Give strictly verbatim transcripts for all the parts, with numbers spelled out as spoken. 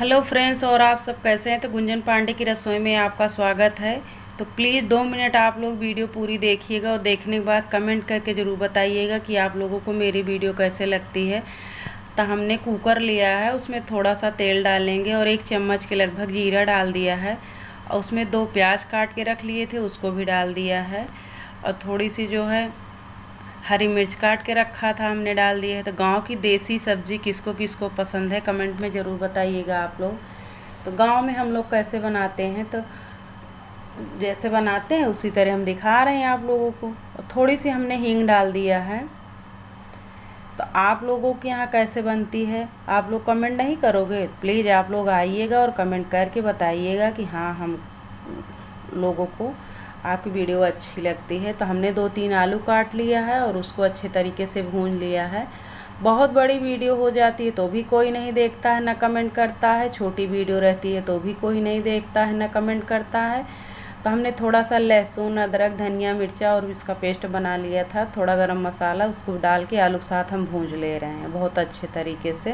Hello friends, और आप सब कैसे हैं। तो गुंजन पांडे की रसोई में आपका स्वागत है। तो प्लीज़ दो मिनट आप लोग वीडियो पूरी देखिएगा और देखने के बाद कमेंट करके ज़रूर बताइएगा कि आप लोगों को मेरी वीडियो कैसे लगती है। तो हमने कुकर लिया है, उसमें थोड़ा सा तेल डालेंगे और एक चम्मच के लगभग जीरा डाल दिया है और उसमें दो प्याज काट के रख लिए थे उसको भी डाल दिया है और थोड़ी सी जो है हरी मिर्च काट के रखा था हमने डाल दिया है। तो गांव की देसी सब्ज़ी किसको किसको पसंद है कमेंट में ज़रूर बताइएगा आप लोग। तो गांव में हम लोग कैसे बनाते हैं, तो जैसे बनाते हैं उसी तरह हम दिखा रहे हैं आप लोगों को। और थोड़ी सी हमने हींग डाल दिया है। तो आप लोगों के यहाँ कैसे बनती है आप लोग कमेंट नहीं करोगे, प्लीज़ आप लोग आइएगा और कमेंट करके बताइएगा कि हाँ हम लोगों को आपकी वीडियो अच्छी लगती है। तो हमने दो तीन आलू काट लिया है और उसको अच्छे तरीके से भून लिया है। बहुत बड़ी वीडियो हो जाती है तो भी कोई नहीं देखता है ना कमेंट करता है, छोटी वीडियो रहती है तो भी कोई नहीं देखता है ना कमेंट करता है। तो हमने थोड़ा सा लहसुन, अदरक, धनिया, मिर्चा और इसका पेस्ट बना लिया था, थोड़ा गरम मसाला, उसको डाल के आलू के साथ हम भूंज ले रहे हैं बहुत अच्छे तरीके से।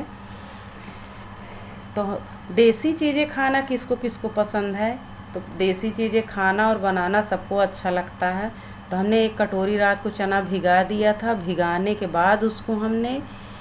तो देसी चीज़ें खाना किसको किसको पसंद है, तो देसी चीज़ें खाना और बनाना सबको अच्छा लगता है। तो हमने एक कटोरी रात को चना भिगा दिया था, भिगाने के बाद उसको हमने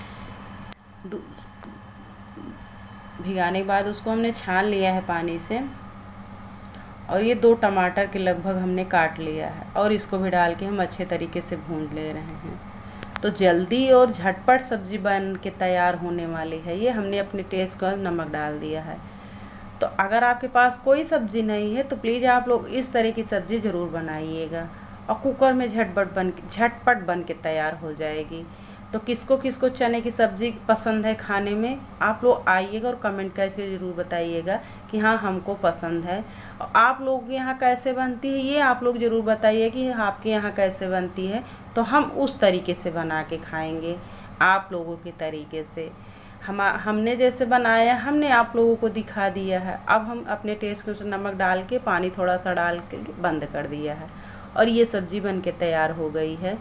भिगाने के बाद उसको हमने छान लिया है पानी से। और ये दो टमाटर के लगभग हमने काट लिया है और इसको भी डाल के हम अच्छे तरीके से भून ले रहे हैं। तो जल्दी और झटपट सब्ज़ी बन के तैयार होने वाली है। ये हमने अपने टेस्ट का नमक डाल दिया है। तो अगर आपके पास कोई सब्ज़ी नहीं है तो प्लीज़ आप लोग इस तरह की सब्ज़ी ज़रूर बनाइएगा और कुकर में झटपट बन झटपट बन के तैयार हो जाएगी। तो किसको किसको चने की सब्ज़ी पसंद है खाने में, आप लोग आइएगा और कमेंट करके ज़रूर बताइएगा कि हाँ हमको पसंद है। और आप लोग के यहाँ कैसे बनती है ये आप लोग ज़रूर बताइए कि आपके यहाँ कैसे बनती है। तो हम उस तरीके से बना के खाएँगे आप लोगों के तरीके से। हम हमने जैसे बनाया हमने आप लोगों को दिखा दिया है। अब हम अपने टेस्ट के उसमें नमक डाल के पानी थोड़ा सा डाल के बंद कर दिया है और ये सब्ज़ी बन के तैयार हो गई है।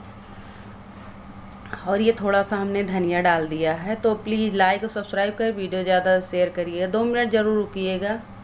और ये थोड़ा सा हमने धनिया डाल दिया है। तो प्लीज़ लाइक और सब्सक्राइब कर वीडियो ज़्यादा शेयर करिए, दो मिनट ज़रूर रुकिएगा।